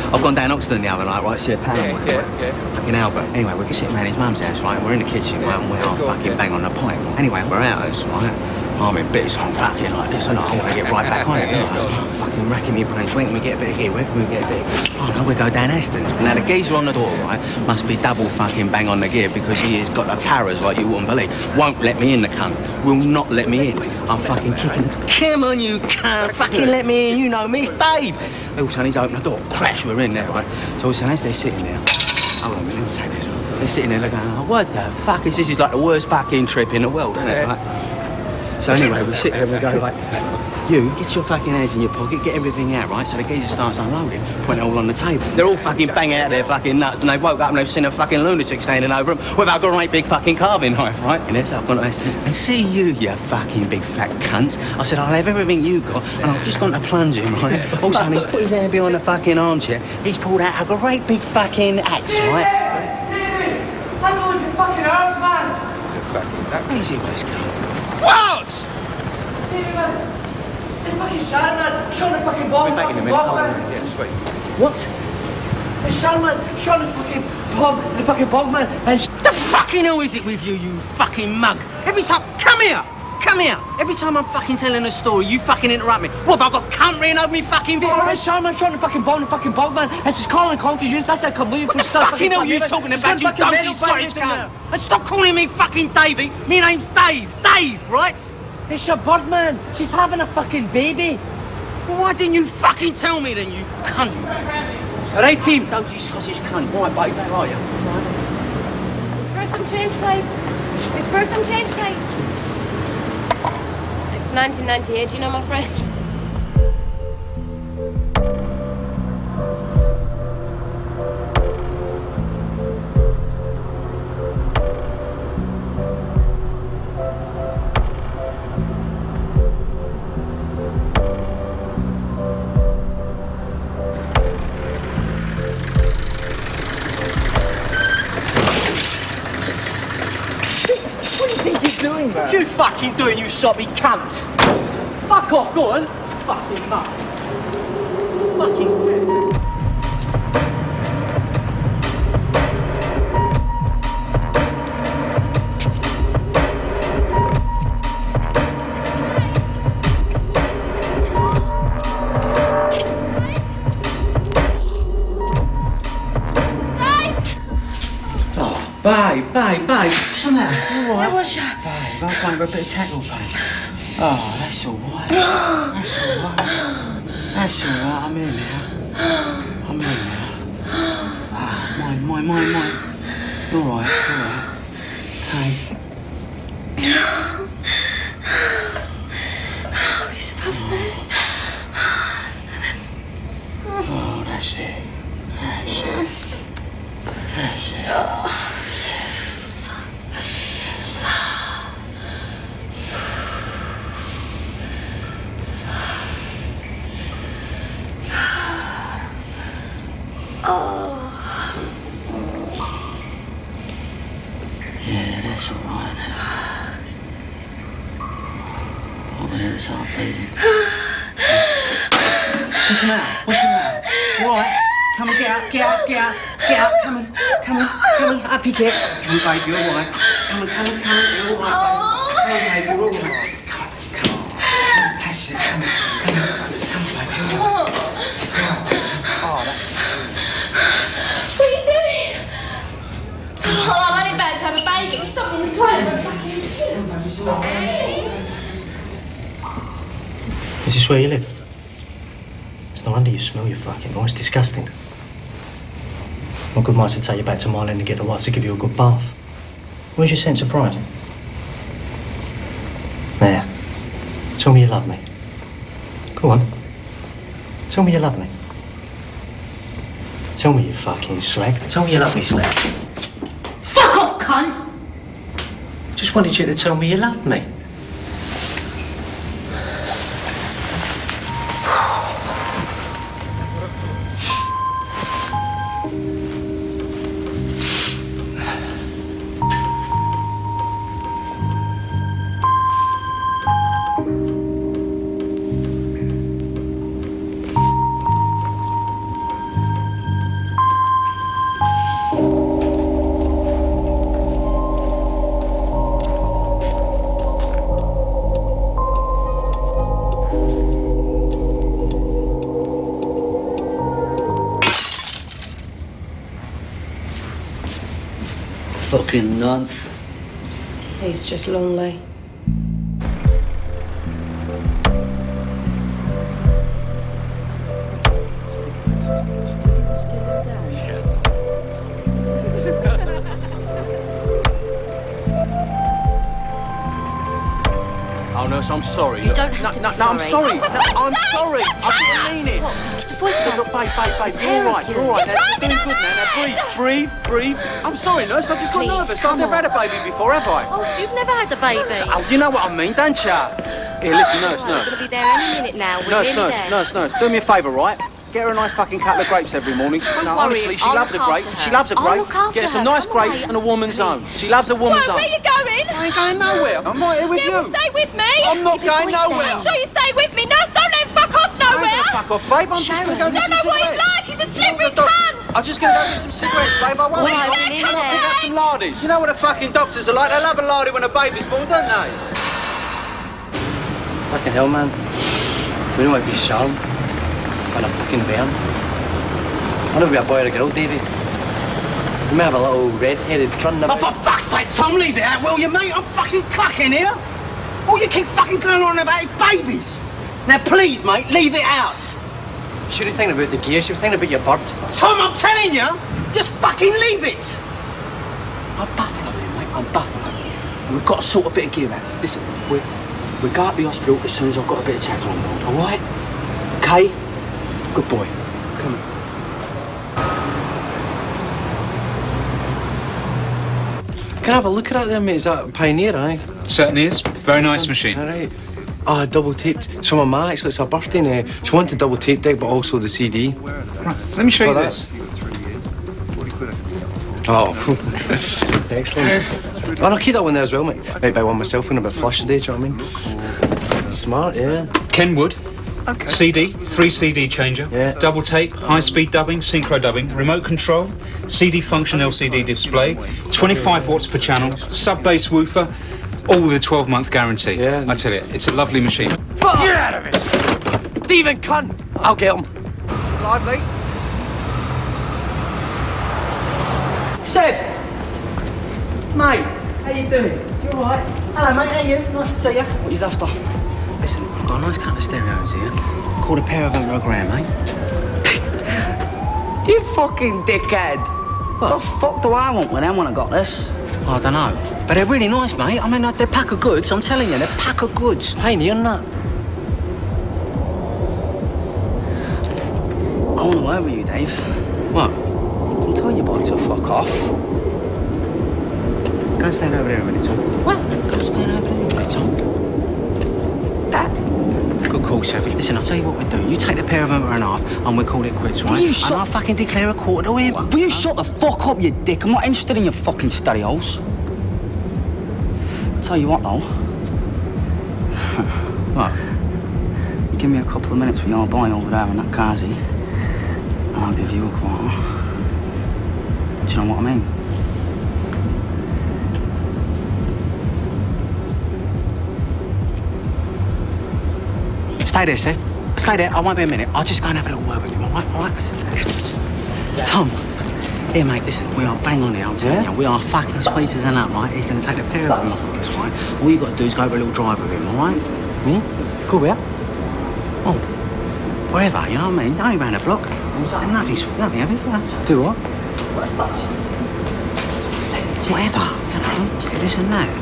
I've gone down Oxton the other night, right, see a panel. Yeah. Fucking Albert. Anyway, we're sitting around his mum's house, right, and we're in the kitchen, right, and we are fucking bang on the pipe. Anyway, we're out, right, I'm in bits, I'm fucking like this, and I want to get right back on it, you know. I'm fucking racking me brains. When can we get a bit here? When can we get a bit? Oh no, we go down Aston's. Now the geezer on the door, right, must be double fucking bang on the gear because he has got the paras like you wouldn't believe. Won't let me in, the cunt. Will not let me in. I'm fucking kicking. Come on, you cunt. Fucking let me in. You know me, it's Dave. All of a sudden he's opened the door. Crash, we're in there, right? So all of a sudden as they're sitting there, hold on a minute, let me take this off. They're sitting there looking, oh, what the fuck is this? This is like the worst fucking trip in the world, isn't it? Right? So anyway, we sit there and we go like, you, get your fucking hands in your pocket, get everything out, right? So the geezer starts unloading, putting it all on the table. They're all fucking banging out their fucking nuts, and they woke up and they've seen a fucking lunatic standing over them with a great big fucking carving knife, right? And so I've gone to Aston, and see you fucking big fat cunts. I said, I'll have everything you got, and I've just gone to plunge him, right? Also, he's put his hand behind the fucking armchair, he's pulled out a great big fucking axe, right? I'm going to fucking house, man! You're fucking that. Easy, please, come. What? David, man. It's fucking Sharon, man. Sharon the fucking bomb. We're back in a minute. Yeah, sweet. What? It's Sharon, man. Sharon the fucking bomb. The fucking bomb, man. And The fucking hell is it with you, you fucking mug? Every time, come here! Every time I'm fucking telling a story, you fucking interrupt me. What, have I got cunt written over me fucking forehead? it's Sharon, man. Sharon the fucking bomb, man. And she's calling confusions. I said, come leave What the fucking hell are you talking about, you dozy Scottish cunt? And stop calling me fucking Davey. Me name's Dave. Dave, right? It's your bird, man. She's having a fucking baby. Well, why didn't you fucking tell me then, you cunt? All right, team. Dozy Scottish cunt. Right, babe, where are you? Spare some change, please. Spare some change, please. It's 1998, you know, my friend. What you fucking doing, you soppy cunt? Fuck off, go on. Fucking muck. Fucking... Babe, what's the matter? You all right? It was you. Babe, I'm going for a bit of tackle, babe. Oh, that's all right. That's all right. That's all right, I'm here now. I'm here now. Ah, mine. You're all right. Hey. Oh, he's above there. Oh, that's it. Oh. Yeah, that's all right. Oh, there it's heart beating. What's the matter? You all right? Come on, get up. Come on. Up you get. Come on, babe, you're all right. Come on. You're all right, babe. Come on, babe, you're all right. Come on. That's it. Come on, babe, you're all right. Oh, that's... What are you doing? Oh, I'm only about to have a baby. Stop in the toilet for a fucking piss. Is this where you live? It's no wonder you smell your fucking voice. Disgusting. What good might to take you back to Marlin and get the wife to give you a good bath? Where's your sense of pride? There. Tell me you love me. Go on. Tell me you love me. Tell me you fucking slag. Tell me you love me, slag. Fuck off, cunt! Just wanted you to tell me you loved me. fucking nuts. He's just lonely. Oh, nurse, I'm sorry. You don't have to be No, I'm sorry. sorry. I'm sorry. I didn't mean it. Look, babe, you're all right. You're all right. Now, you're doing good now. Breathe. I'm sorry, nurse. I just got nervous. I've never had a baby before, have I? Oh, you've never had a baby. Oh, you know what I mean, don't you? Here, listen, nurse. We're going to be there any minute now. We're nearly there. Nurse. Do me a favour, right? Get her a nice fucking couple of grapes every morning. No, honestly, she loves a grape. She loves a grape. Get her some nice grapes and a woman's own. She loves a woman's own. Where are you going? I ain't going nowhere. I'm right here with you. Well, stay with me. I'm not going nowhere. I'm sure you stay with me. Nurse, don't let him fuck off nowhere. Don't fuck off, babe. I'm just going to go get some cigarettes. Don't know what he's like. He's a slippery cunt. I'm just going to go get some cigarettes, babe. I won't Well, I'll come on, pick up some lardies. You know what the fucking doctors are like? They love a lardie when a baby's born, don't they? Fucking hell, man. We don't want to be Sharon. And a fucking bear. I don't know if we're a boy or a girl, Davey. We may have a little red-headed crun. Oh, for fuck's sake, Tom, leave it out, will you, mate? I'm fucking clucking here. All you keep fucking going on about is babies. Now, please, mate, leave it out. You should be thinking about the gears. You were thinking about your bird. Tom, I'm telling you, just fucking leave it. I'm buffing here, mate. I'm buffing. We've got to sort a bit of gear out. Listen, we go to the hospital as soon as I've got a bit of tackle on board, all right? Okay? Good boy. Come on. Can I have a look at it there, mate? Is that a Pioneer, aye? Certainly is. Very nice machine. All right. Ah, double taped. It's from my ma, actually. It's her birthday now. She wanted double tape deck, but also the CD. Right. Let me show you this. Oh, excellent. I'll keep that one there as well, mate. Might buy one myself when I'm a bit flush today, do you know what I mean? Smart, yeah. Kenwood. Okay. CD, 3 CD changer, double tape, high-speed dubbing, synchro dubbing, remote control, CD function LCD display, 25 watts per channel, sub-bass woofer, all with a 12-month guarantee. Yeah. I tell you, it's a lovely machine. Fuck! Get out of it! Steven, cunt! I'll get him. Lively. Seth! Mate, how you doing? You all right? Hello, mate, how are you? Nice to see you. What are you after? Listen, I've got a nice couple of stereos here. Called a pair of them for a grand, mate. You fucking dickhead. What the fuck do I want with them when I got this? I don't know. But they're really nice, mate. I mean, they're a pack of goods. I'm telling you, they're a pack of goods. Pioneer and that. I want to work with you, Dave. What? I'll tell your boy to fuck off. Go and stand over there a minute, Tom. What? Go and stand over there a minute, Tom. Good call, Seth. Listen, I'll tell you what we do. You take the pair of them and a half, and we'll call it quits, right? And I'll fucking declare a quarter to him. Will you shut the fuck up, you dick? I'm not interested in your fucking stereos. I'll tell you what, though. What? You give me a couple of minutes with your boy over there in that carsy, and I'll give you a quarter. Do you know what I mean? Stay there, Seth. Stay there. I won't be a minute. I'll just go and have a little word with him, all right? Tom. Here, mate, listen. We are bang on here, I'm telling you. We are fucking sweet as an up, right? He's going to take the pair of them off of us, right? All you got to do is go for a little drive with him, all right? Go where? Oh, wherever, you know what I mean? Only round the block. Nothing, have you? Do what? Whatever, you know, this and that.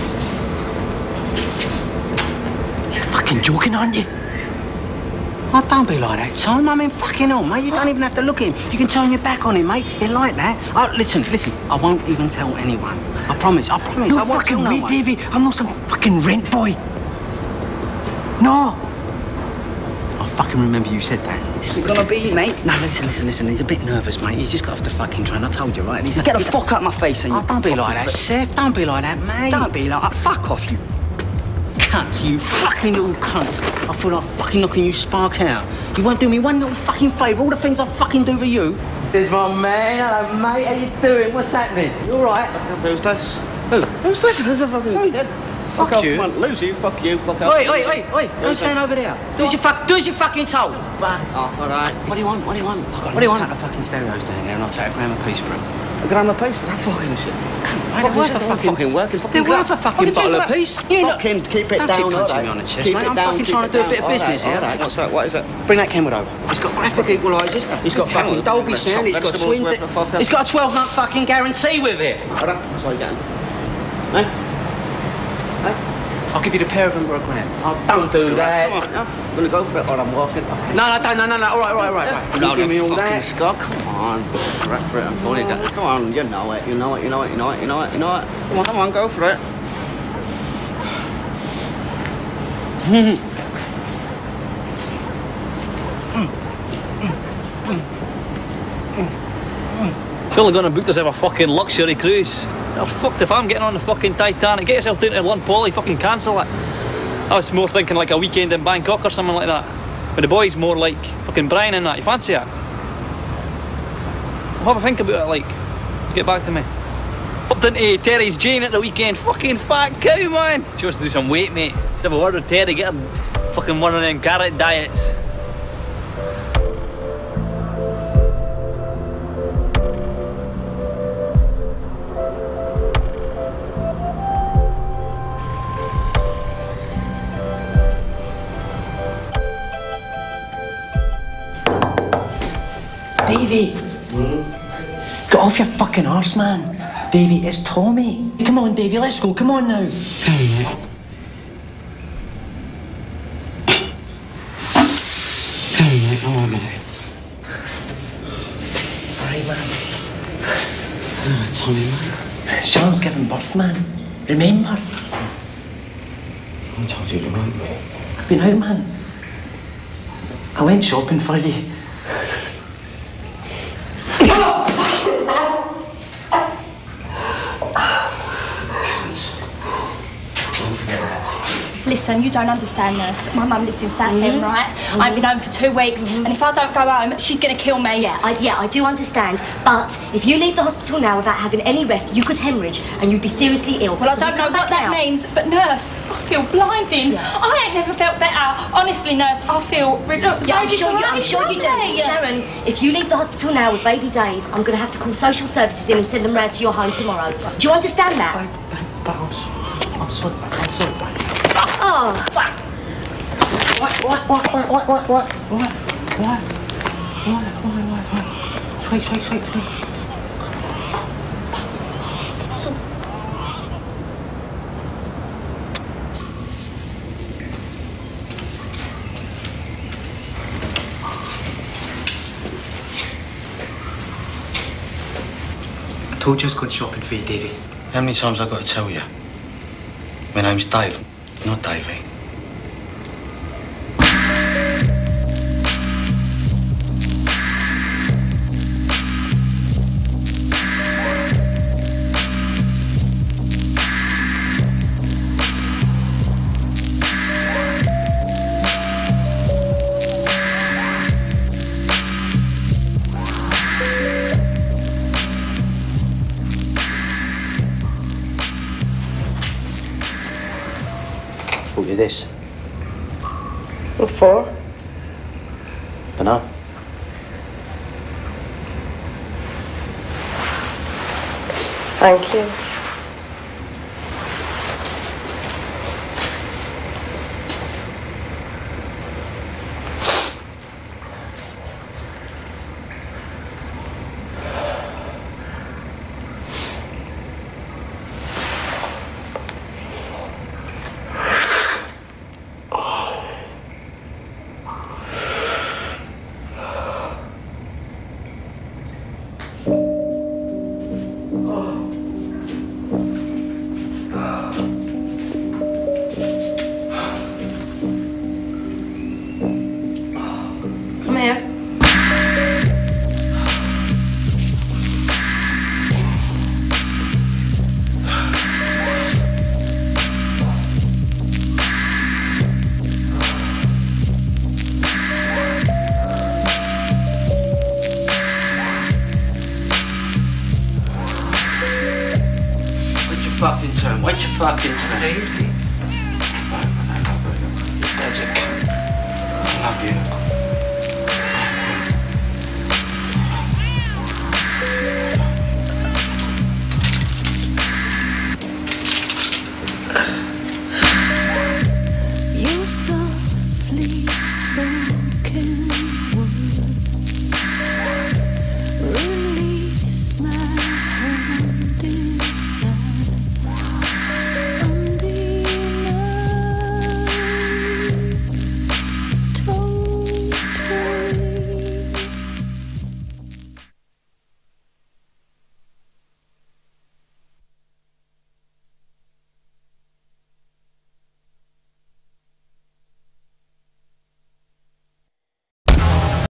You're fucking joking, aren't you? Oh, don't be like that, Tom. I mean, fucking hell, mate. You don't even have to look at him. You can turn your back on him, mate. He'll like that. Oh, listen. I won't even tell anyone. I promise. I won't fucking tell no me, one. Davey. I'm not some fucking rent boy. No. I fucking remember you said that. Is it gonna be, mate? No, listen. He's a bit nervous, mate. He's just got off the fucking train. I told you, right? Get the fuck out of my face, and you. Oh, don't be like that, Seth. Don't be like that, mate. Don't be like that. Fuck off, you. Cunt, you fucking little cunt. I feel like fucking knocking you spark out. You won't do me one little fucking favour, all the things I fucking do for you. There's my man. Hello, mate. How you doing? What's happening? You all right? Who's this? Who's this? Who's the fucking... Fuck you. Lose you. Fuck you. Fuck off. Oi. Don't stand over there. Do as you fucking told. Back off, all right? What do you want? What do you want? I've got a couple of fucking stereos down there and I'll take a grand a piece for them. A gram a piece for that fucking shit. They're worth a fucking working. They're worth a fucking bottle a piece. Fucking keep it down. Don't keep punching me on the chest, mate. I'm fucking trying to do a bit of business here. What's that? What is it? Bring that Kenwood over. It's got graphic equalisers. It's got fucking Dolby sound. It's got twin. It's got a 12-month fucking guarantee with it. Hold on. That's all you're getting. Eh? I'll give you the pair of them for a grand. Oh, don't do that. Come on, I'm gonna go for it while I'm walking. No. All right. No, give me all that. Scott, come on. Right for it. I'm fully done. Come on, you know it. Come on, go for it. Surely gonna book yourself a fucking luxury cruise. Oh, fucked if I'm getting on the fucking Titanic. Get yourself down to Lund Poly, fucking cancel it. I was more thinking like a weekend in Bangkok or something like that. But the boys more like fucking Brian and that. You fancy it? I'll have a think about it, like. Get back to me. Popped into Terry's Jane at the weekend. Fucking fat cow, man. She wants to do some weight, mate. Just have a word with Terry, get her fucking one of them carrot diets. Davey! Get off your fucking arse, man. Davey, it's Tommy. Come on, Davey, let's go. Come on now. Hey, mate. All right, mate. All right, man. Tommy, mate. Sharon's giving birth, man. Remember? I told you to run. I've been out, man. I went shopping for you. Listen, you don't understand, nurse. My mum lives in Southend, right? I've been home for 2 weeks, and if I don't go home, she's going to kill me. Yeah, I do understand. But if you leave the hospital now without having any rest, you could hemorrhage, and you'd be seriously ill. Well, I don't know what that means, but nurse, I feel blinding. Yeah. I ain't never felt better. Honestly, nurse, I feel... Yeah, I'm sure you do. Yeah. Sharon, if you leave the hospital now with baby Dave, I'm going to have to call social services in and send them round to your home tomorrow. Do you understand that? I'm sorry. Oh. What? Wait. I told you I was going shopping for you, Davey. How many times have I got to tell you? My name's Dave, not Davey. Bought you this. What for? Dunno. Thank you. Wait your fucking turn. Daisy. I love you.